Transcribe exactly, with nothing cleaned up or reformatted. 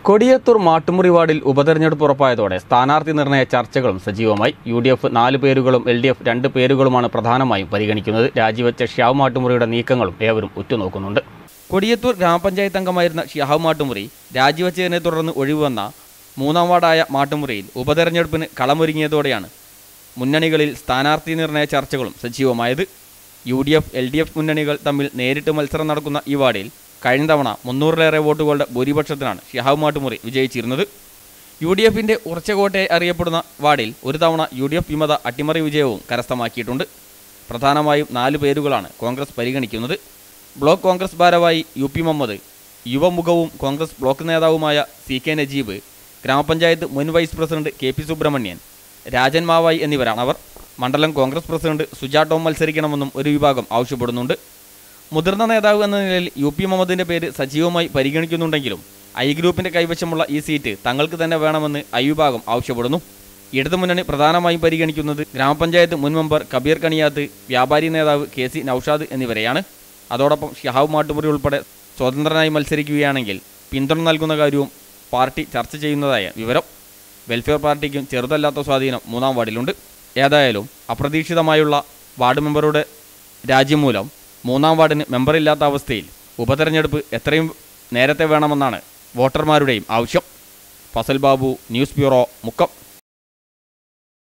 കൊടിയത്തൂർ മാട്ടുമുറി വാർഡിൽ ഉപതെരഞ്ഞെടുപ്പ് ഉറപ്പായതോടെ സ്ഥാനാർത്ഥി നിർണയ ചർച്ചകളും സജീവമായി. യു ഡി എഫ് നാല് പേരുകളും എൽ ഡി എഫ് രണ്ട് പേരുകളുമാണ് പ്രധാനമായും പരിഗണിക്കുന്നത്. രാജിവെച്ച ഷിഹാബ് മാട്ടുമുറിയുടെ നീക്കങ്ങളും ഏവരും ഉറ്റുനോക്കുന്നുണ്ട്. കൊടിയത്തൂർ ഗ്രാമപഞ്ചായത്ത് അംഗമായിരുന്ന ഷിഹാബ് മാട്ടുമുറി രാജിവെച്ചതിനെ തുടർന്ന് ഒഴിവുവന്ന മൂന്നാം വാർഡായ മാട്ടുമുറിയിൽ ഉപതെരഞ്ഞെടുപ്പിന് കളമൊരുങ്ങിയതോടെയാണ് മുന്നണികളിൽ സ്ഥാനാർത്ഥി നിർണയ ചർച്ചകളും സജീവമായത്. U D F L D F മുന്നണികൾ തമ്മിൽ നേരിട്ട് മത്സരം നടക്കുന്ന ഈ വാർഡിൽ കഴിഞ്ഞ തവണ മുന്നൂറിലേറെ വോട്ടുകളുടെ ഭൂരിപക്ഷത്തിനാണ് ഷിഹാബ് മാട്ടുമുറി വിജയിച്ചിരുന്നത്. യു ഡി എഫിൻ്റെ ഉറച്ചകോട്ടയായി അറിയപ്പെടുന്ന വാർഡിൽ ഒരു തവണ യു ഡി എഫ് വിമത അട്ടിമറി വിജയവും കരസ്ഥമാക്കിയിട്ടുണ്ട്. പ്രധാനമായും നാല് പേരുകളാണ് കോൺഗ്രസ് പരിഗണിക്കുന്നത്. ബ്ലോക്ക് കോൺഗ്രസ് ഭാരവാഹി യു പി മുഹമ്മദ്, യുവമുഖവും കോൺഗ്രസ് ബ്ലോക്ക് നേതാവുമായ സി കെ നജീബ്, ഗ്രാമപഞ്ചായത്ത് മുൻ vice president K P Subrahmanyan, Rajan Mavayi എന്നിവരാണ് അവർ. മണ്ഡലം കോൺഗ്രസ് പ്രസിഡന്റ് സുജാ ടോം മത്സരിക്കണമെന്നും ഒരു വിഭാഗം ആവശ്യപ്പെടുന്നുണ്ട്. മുതിർന്ന നേതാവ് എന്ന നിലയിൽ യു പി മുഹമ്മദിൻ്റെ പേര് സജീവമായി പരിഗണിക്കുന്നുണ്ടെങ്കിലും ഐ ഗ്രൂപ്പിൻ്റെ കൈവശമുള്ള ഈ സീറ്റ് തങ്ങൾക്ക് തന്നെ വേണമെന്ന് ഐ വിഭാഗം ആവശ്യപ്പെടുന്നു. ഇടതുമുന്നണി പ്രധാനമായും പരിഗണിക്കുന്നത് ഗ്രാമപഞ്ചായത്ത് മുൻ മെമ്പർ കബീർ കണിയാത്ത്, വ്യാപാരി നേതാവ് കെ സി നൌഷാദ് എന്നിവരെയാണ്. അതോടൊപ്പം ഷിഹാബ് മാട്ടുമുറി ഉൾപ്പെടെ സ്വതന്ത്രനായി മത്സരിക്കുകയാണെങ്കിൽ പിന്തുണ നൽകുന്ന കാര്യവും പാർട്ടി ചർച്ച ചെയ്യുന്നതായ വിവരം. വെൽഫെയർ പാർട്ടിക്കും ചെറുതല്ലാത്ത സ്വാധീനം മൂന്നാം വാർഡിലുണ്ട്. ഏതായാലും അപ്രതീക്ഷിതമായുള്ള വാർഡ് മെമ്പറുടെ രാജി മൂലം മൂന്നാം വാർഡിന് മെമ്പറില്ലാത്ത അവസ്ഥയിൽ ഉപതെരഞ്ഞെടുപ്പ് എത്രയും നേരത്തെ വേണമെന്നാണ് വോട്ടർമാരുടെയും ആവശ്യം. Fasal Babu, news bureau, Mukkam.